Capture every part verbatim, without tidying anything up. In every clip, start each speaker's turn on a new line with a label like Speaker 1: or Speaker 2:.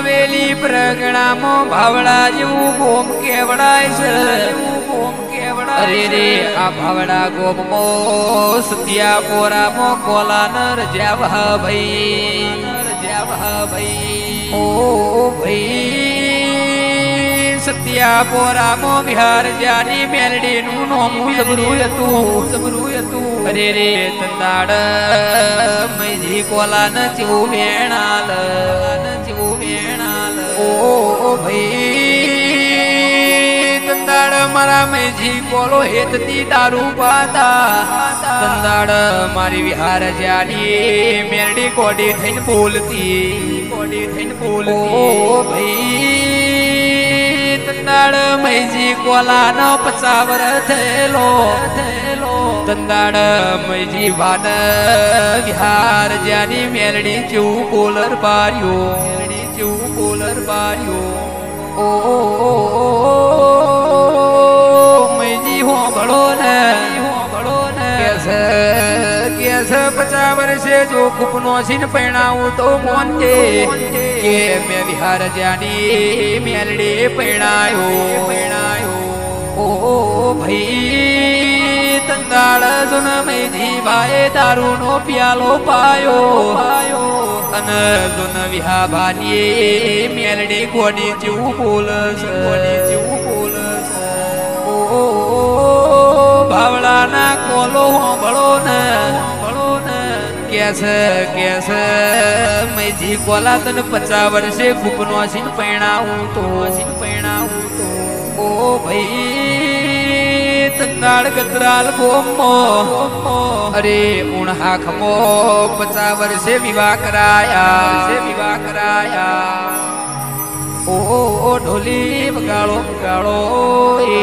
Speaker 1: હવેલી પ્રગણામાં ભાવડા જેવું ગોમ કેવડાય છે. અરે રે આ ભાવડા ગોમો સત્યા પોરામાં કોલાન રજા ભા ભાઈ રજા ભા ભાઈ ઓ ભાઈ સત્યા પોરામાં બિહાર જાની મેલડી નું નોમું જબરું હતું જબરું હતું. અરે રે તંદાડ મૈજી કોલાન ચેવું વેણાલ ચેવું વેણાલ ઓ ભાઈ તંદાડ મારા મૈજી કોલો હેતતી દારૂ પાતા. તંદાડ મારી વિહાર જાની મેલડી કોડી થઈને બોલતી કોડી થઈને બોલતી ઓ ભાઈ તંદાડ મૈજી કોલાનો પચાવર થયેલો થયેલો. તંદાડ મૈજી ભાન વિહાર જાની મેલડી ચેવું કોલર બાર્યો મેલડી ચેવું કોલર બાર્યો ઓ મૈજી હોંભળો ને હોંભળો ને કેસે કેસે પચાસ વર્ષે જો કુપનો છીન પૈણાવું તો મોનજે કે મેં વિહાર જાની મેલડી પૈણાયો પૈણાયો ઓ ભાઈ તંદાળ જુન મૈજી ભાઈ દારૂ નો પ્યાલો પાયો પાયો અને જુન વિહા ભાની મેલડી કોડી જેવું બોલસ કોડી જેવું બોલસ ઓ ભાવડાના કોલો હોંભળો ને હોંભળો ને કેસે કેસે મૈજી કોલા તને પચાસ વર્ષે કુપનો છીન પૈણાવું તો છીન પૈણાવું તો ઓ ભાઈ તંદાળ ગતરાલ ગોમો અરે ઉણહાખમો પચાસ વર્ષે વિવાહ કરાયા છે વિવાહ કરાયા ઓ ઢોલી બગાડો બગાડો એ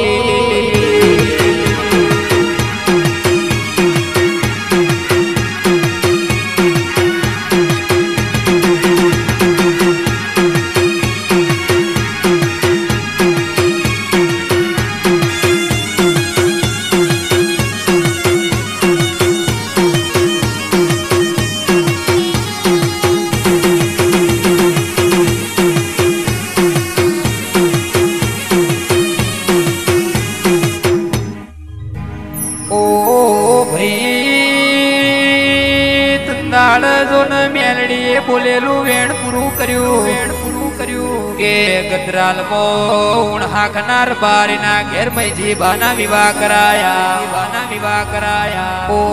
Speaker 1: મેલડીએ બોલેલું વેણ પૂરું કર્યું વેણ પૂરું કર્યું કે ગદરાલ મોણ હાખનાર બારીના ઘેર મૈજી બાના વિવાહ કરાયા બાના વિવાહ કરાયા ઓ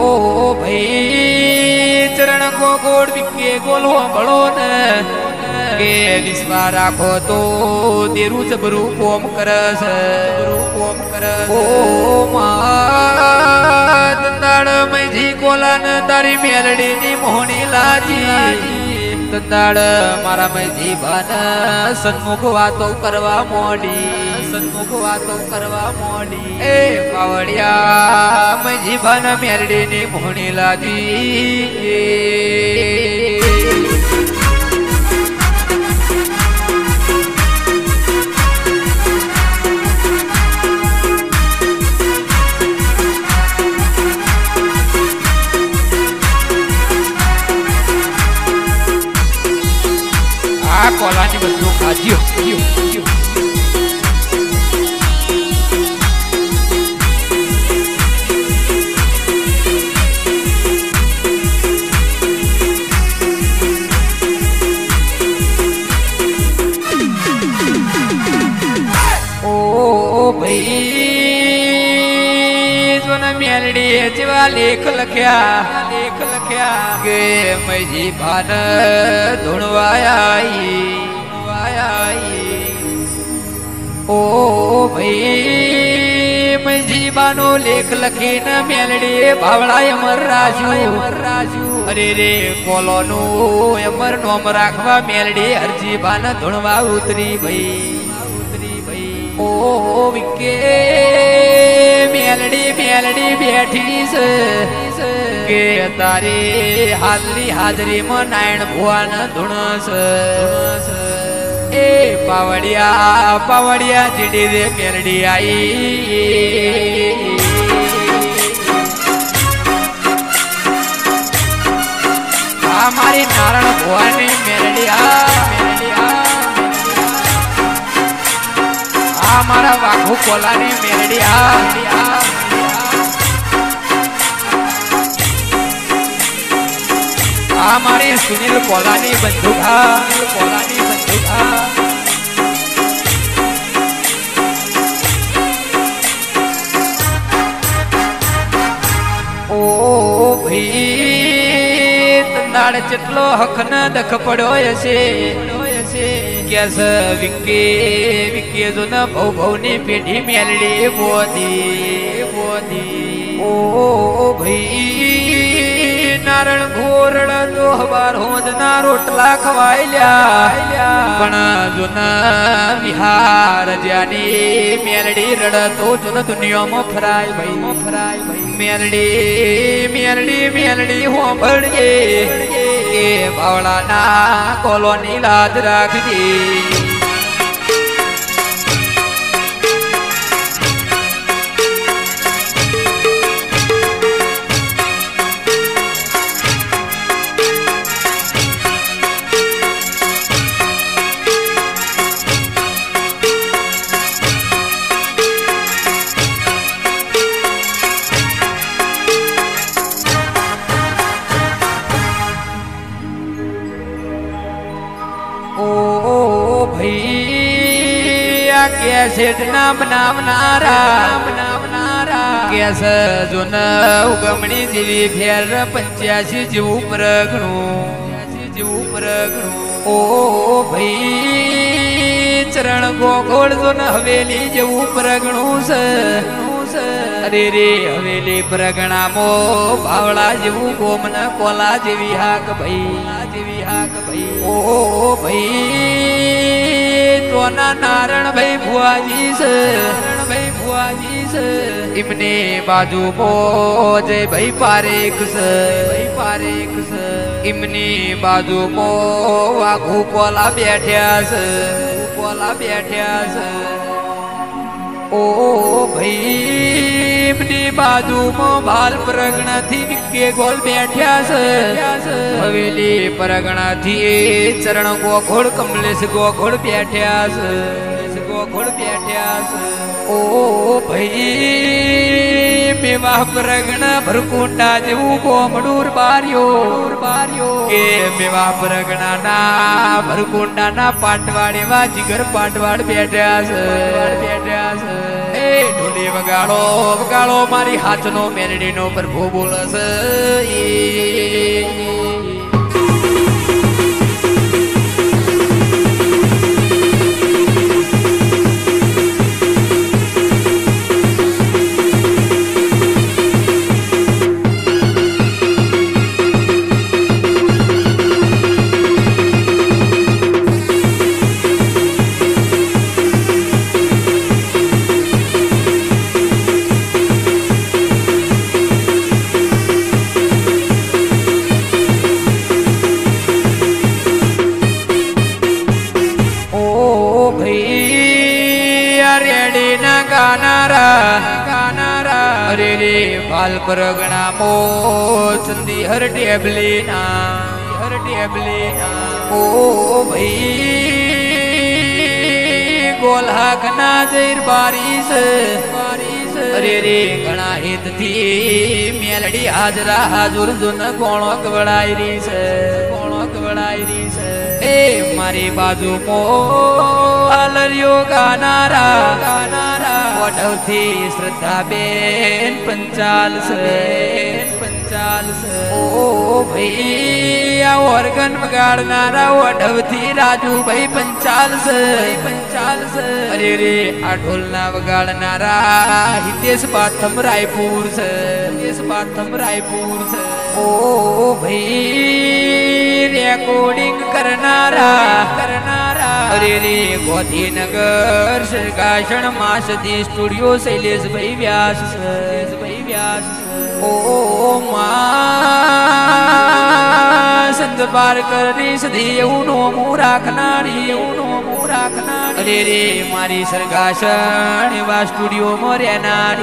Speaker 1: ભાઈ ચરણ ગોગોળ વિકે ગોલો ભળો ને કે વિશ્વા રાખો તો દેરું જબરું કોમ કરસ જબરું કોમ કરસ ઓ મા તંદાળ મૈજી કોલાન તારી મેલડી ની મોહણી લાજી. તંદાળ મારા મૈજી ભાન સન્મુખ વાતો કરવા મોડી સન્મુખ વાતો કરવા મોડી એ પાવડિયા મૈજી ભાન મેલડી ની મોહણી લાજી. કોલાની બધું ખાજ્યો ઓ ભાઈ જોન મેલડી જેવા લેખ લખ્યા લેખ લખ્યા કે મૈજી ભાન ધૂણવાયા ઓ ભાઈ મૈજી બાનો લેખ લખીને મેલડીએ ભાવડા અમર રાજુ અમર રાજુ અરે રે કોલો નું અમર નોમ રાખવા મેલડી હરજી બાન ધૂણવા ઉતરી ભાઈ ઉતરી ભાઈ ઓ વિકે મેલડી મેલડી બેઠી છે કે તારી હાલની હાજરીમાં નાયણ ભુવાન ધૂણસ એ પાવડિયા પાવડિયા જીડી રે મેલડી આઈ. આ મારી નારણ ભુવાની મેલડી આ મેલડી આ મારા વાઘુ કોલાની મેરડી આ આ મારી સુનિલ કોલાની બંદૂક હા કોલાની બંદૂક હા ઓ ભાઈ તંદાડ જેટલો હક ન દખ પડ્યો હશે કેસ વિકે વિકે જો ન ભવ ભવની પેઢી મેલડી બોધી બોધી ઓ ભાઈ નારણ ઘોરડ તો હવાર હોજ ના રોટલા ખવાયલ્યા પણ જો ન વિહાર જ્યાની મેલડી રડતો જો ન દુનિયામાં ફરાય ભાઈ ફરાય ભાઈ મેલડી મેલડી મેલડી હો ભળગે કે બાવળાના કોલોની લાજ રાખજે કેસેટ નામ નામનારા નામનારા કેસ જો ન ઉગમણી જેવી ફેર પંચ્યાસી જેવું પ્રગણું જેવું પ્રગણું ઓ ભાઈ ચરણ ગોગોળ જો ન હવેલી જેવું પ્રગણું છે અરે રે હવેલી પ્રગણામો ભાવળા જેવું ગોમન કોલા જેવી હાક ભાઈ જેવી હાક ભાઈ ઓ ભાઈ તોના નારણ ભાઈ ભુવાજી છે નારણ ભાઈ ભુવાજી છે એમને બાજુ મોજે ભાઈ પારેખ છે ભાઈ પારેખ છે એમની બાજુ મો વાઘુ કોલા બેઠ્યા છે કોલા બેઠ્યા છે ઓ ભાઈ એમની બાજુમાં બાલ પરગણાથી વિકે ગોલ બેઠ્યા છે હવેલી પરગણાથી ચરણ ગોખોડ કમલેશ ગોખોડ બેઠ્યા છે ગોખોડ બેઠ્યા છે ઓ ભાઈ મેવા પરગણા ભરકુંડા જેવું ગોમડુર બાર્યો બાર્યો કે મેવા પરગણા ના ભરકુંડા ના પાટવાડ એવા જીગર પાટવાડ બેઠ્યા છે બેઠ્યા છે ઢોલી વગાડો વગાડો મારી હાથનો મેરડીનો પ્રભુ બોલશે અરે રે બાલ પરગણા મો ચંદી હર ટેબલી ના હર ટેબલી ના ઓ ભાઈ ગોલહાક ના જઈર બારીસ બારીસ અરે રે ઘણા હિત થી મેલડી હાજરા હાજુર જુન કોણો કવડાઈ રી છે કોણો કવડાઈ રી છે એ મારી બાજુ મો હાલરિયો ગાનારા ગાનારા વડવથી શ્રદ્ધાબેન પંચાલ છે પંચાલ છે ઓ ભાઈ આ ઓર્ગન વગાડનારા વડવથી રાજુભાઈ પંચાલ છે પંચાલ છે અરે રે આ ઢોલના વગાડનારા હિતેશ પાથમ રાયપુર છે હિતેશ પાથમ રાયપુર છે ઓ ભાઈ રેકોર્ડિંગ કરનારા કરનારા અરે રે ગોધીનગર સરગાસણ માસદી સ્ટુડિયો શૈલેષભાઈ વ્યાસ શૈલેષભાઈ વ્યાસ ઓ મા સંત પારકરની સધી એવું નોમું રાખનારી એવું નોમું રાખનારી અરે રે મારી સરગાસણ એવા સ્ટુડિયોમાં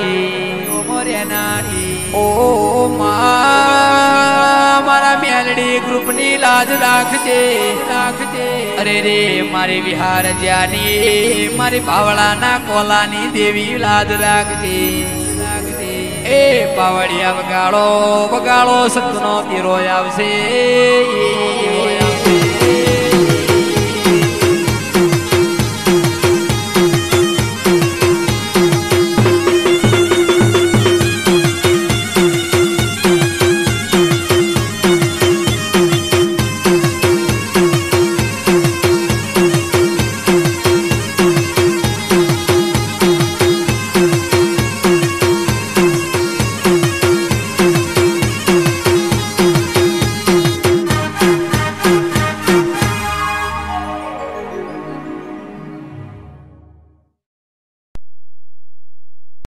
Speaker 1: રહેનારી રહેનારી ઓ મા મારા મેલડી ગ્રુપની લાજ રાખજે રાખજે અરે રે મારી વિહાર જ્યાની મારી બાવળાના કોલાની દેવી લાજ રાખજે રાખજે એ પાવડિયા વગાડો વગાડો સતનો પીરો આવશે